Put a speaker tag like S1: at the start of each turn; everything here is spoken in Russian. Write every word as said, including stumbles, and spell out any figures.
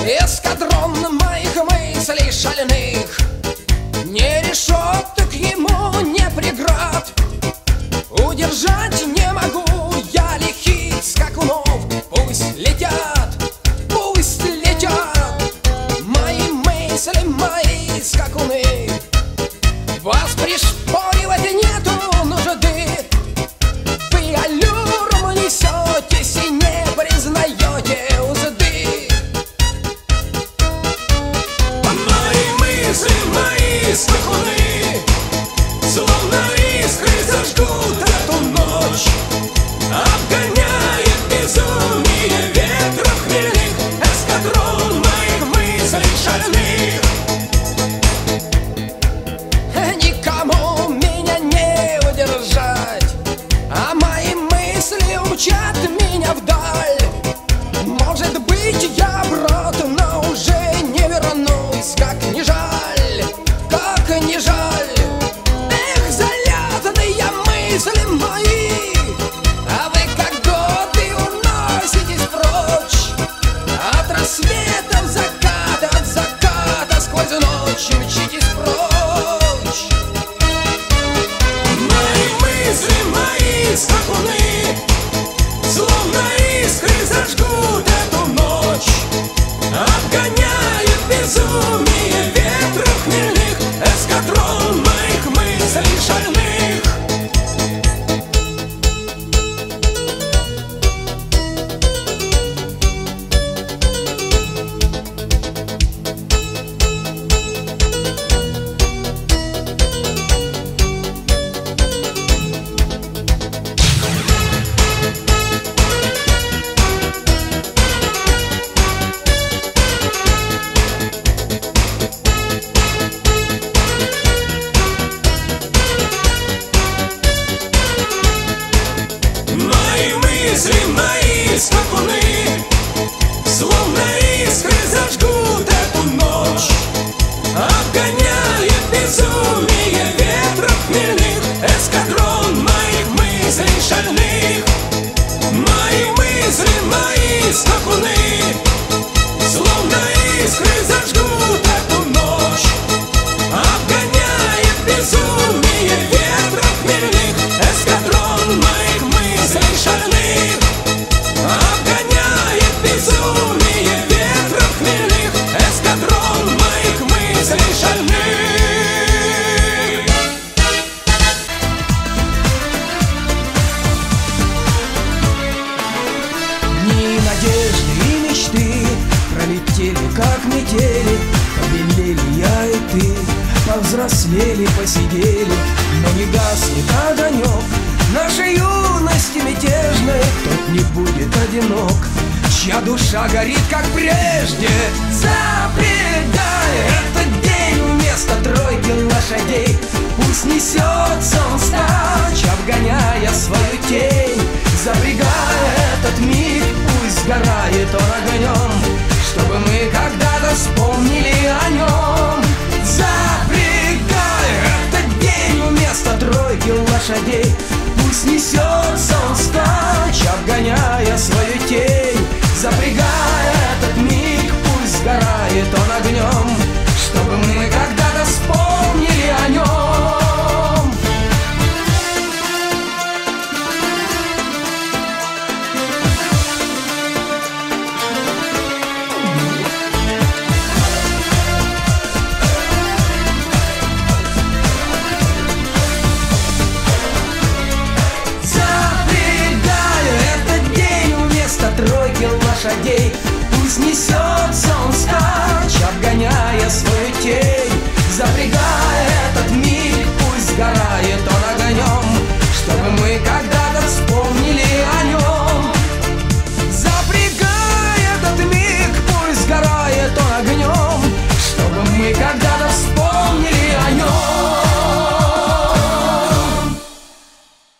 S1: Эскадрон моих мыслей шальных, не решеток ему, не преград. Удержать не могу я лихих скакунов. Пусть летят, пусть летят мои мысли, мои скакуны. Вас пришпоривать нету нужды, вы аллюром несетесь и не признаете узды.
S2: Мои мысли, мои скакуны, словно искры зажгут эту ночь. Обгоняет безумие ветра хмельных эскадрон моих мыслей шальных.
S1: Никому меня не удержать, а мои мысли умчат меня вдаль. Может быть, я брат, но уже не вернусь. Как не жаль, как не жаль. Эх, залетные мысли мои, а вы как годы уноситесь прочь. От рассвета в закат, от заката сквозь ночь мчитесь прочь.
S2: Мои мысли, мои скакуны, словно искры зажгут эту ночь. Обгоняет безумие ветра хмельных эскадрон моих мыслей шальных. Мои мысли, мои скакуны, словно искры зажгут эту ночь. Обгоняет безумие ветра хмельных эскадрон моих мыслей шальных. Мои мысли, мои скакуны, словно искры зажгут эту ночь. Обгоняет безумие ветра хмельных эскадрон моих мыслей шальных. Обгоняет безумие ветра хмельных эскадрон моих мыслей шальных.
S1: Дни надежды и мечты пролетели, как метели. Побелели я и ты, повзрослели, посидели, но не гаснет огонек нашей юности мятежной. Тот не будет одинок, чья душа горит, как прежде. Запрягай этот день вместо тройки лошадей. Пусть несется он скач, обгоняя свою тень. Запрягай этот миг, пусть сгорает он огнем, чтобы мы когда-то вспомнили о нем. Запрягай этот день вместо тройки лошадей. Пусть несется он скач, обгоняя свою тень. Запрягай этот миг, пусть сгорает он огнем, чтобы мы когда-то вспомнили о нем. Тройки лошадей, пусть несется он скач, обгоняя свою тень. Запрягай